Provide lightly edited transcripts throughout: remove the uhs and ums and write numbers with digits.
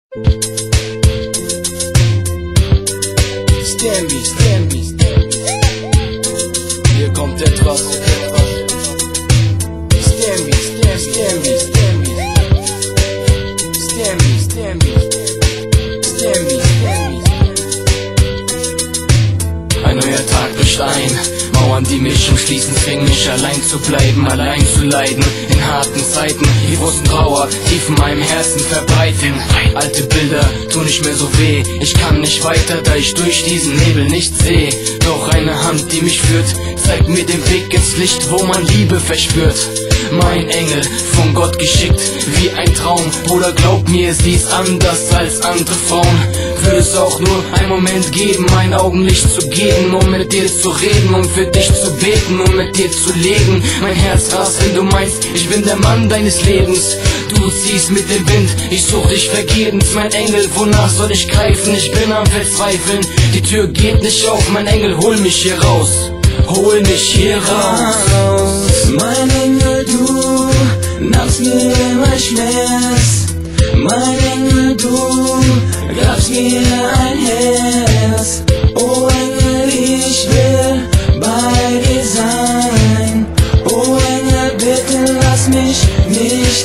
Stanley, hier kommt etwas. Ein neuer Tag bricht ein, Mauern, die mich umschließen, zwingen mich allein zu bleiben, allein zu leiden. In harten Zeiten, die Wurzeln Trauer tief in meinem Herzen verbreiten. Alte Bilder tun nicht mehr so weh, ich kann nicht weiter, da ich durch diesen Nebel nicht sehe. Doch eine Hand, die mich führt, zeigt mir den Weg ins Licht, wo man Liebe verspürt. Mein Engel, von Gott geschickt, wie ein Traum. Bruder, glaub mir, sie ist anders als andere Frauen. Würde es auch nur einen Moment geben, mein Augenlicht zu geben, um mit dir zu reden, um für dich zu beten, um mit dir zu leben. Mein Herz rast, wenn du meinst, ich bin der Mann deines Lebens. Du ziehst mit dem Wind, ich such dich vergebens. Mein Engel, wonach soll ich greifen? Ich bin am Verzweifeln, die Tür geht nicht auf. Mein Engel, hol mich hier raus, hol mich hier raus. Mein Engel, du nahmst mir mein Schmerz. Mein Engel, du gabst mir ein Herz. Oh Engel, ich will bei dir sein. Oh Engel, bitte lass mich nicht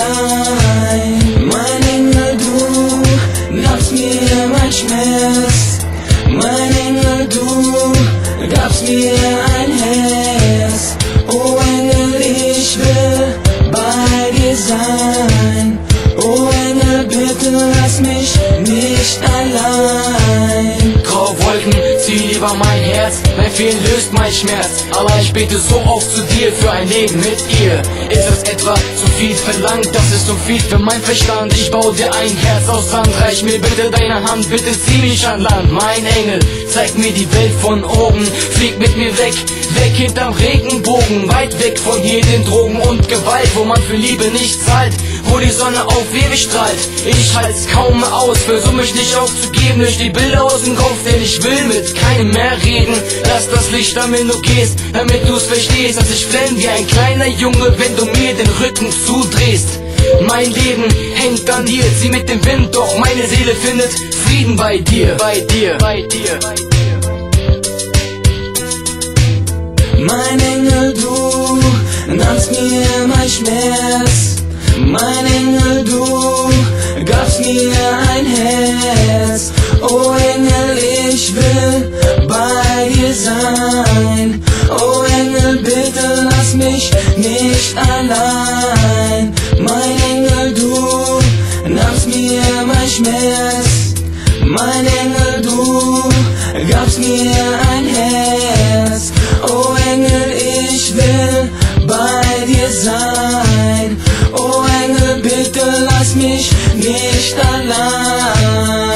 allein. Mein Engel, du nahmst mir mein Schmerz. Mein Engel, du gabst mir ein Herz. Oh Engel, ich will bei dir sein. Oh Engel, bitte lass mich nicht allein. Graue Wolken, zieh lieber mein Herz, mein Fehlen löst mein Schmerz. Aber ich bete so oft zu dir für ein Leben mit ihr. Ist es etwa zu viel verlangt? Das ist zu viel für mein Verstand. Ich baue dir ein Herz aus Sand. Reich mir bitte deine Hand, bitte zieh mich an Land. Mein Engel, zeig mir die Welt von oben. Flieg mit mir weg, weg hinterm Regenbogen. Weit weg von hier den Drogen und Gewalt, wo man für Liebe nicht zahlt, wo die Sonne auf ewig strahlt. Ich halt's kaum mehr aus, versuch mich nicht aufzugeben durch die Bilder aus dem Kopf, denn ich will mit keinem mehr reden. Lass das Licht an, wenn du gehst, damit du's verstehst, dass ich flenn wie ein kleiner Junge, wenn du mir den Rücken zudrehst. Mein Leben hängt an dir, zieh mit dem Wind, doch meine Seele findet Frieden bei dir, bei dir, bei dir. Mein Engel, du nahmst mir mein Schmerz. Mein Engel, du gabst mir ein Herz. Oh Engel, ich will bei dir sein. Oh Engel, bitte lass mich nicht allein. Mein Engel, du nahmst mir mein Schmerz. Mein Engel, du gabst mir ein Herz. Oh Engel, ich will bei dir sein. Oh Engel, bitte lass mich nicht allein.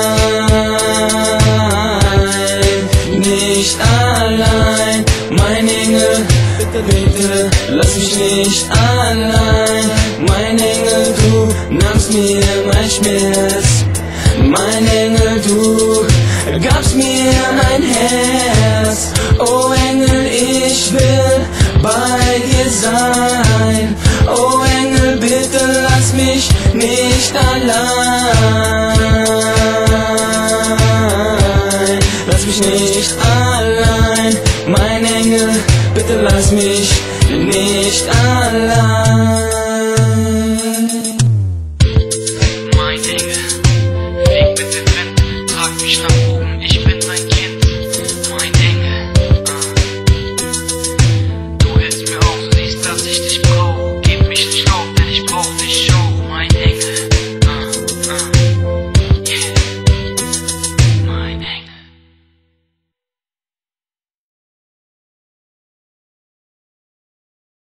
Nicht allein. Mein Engel, bitte lass mich nicht allein. Mein Engel, du nahmst mir mein Schmerz. Mein Engel, du gabst mir ein Herz. Oh Engel, ich will bei dir sein. Oh Engel, bitte lass mich nicht allein. Lass mich nicht allein. Mein Engel, bitte lass mich nicht allein.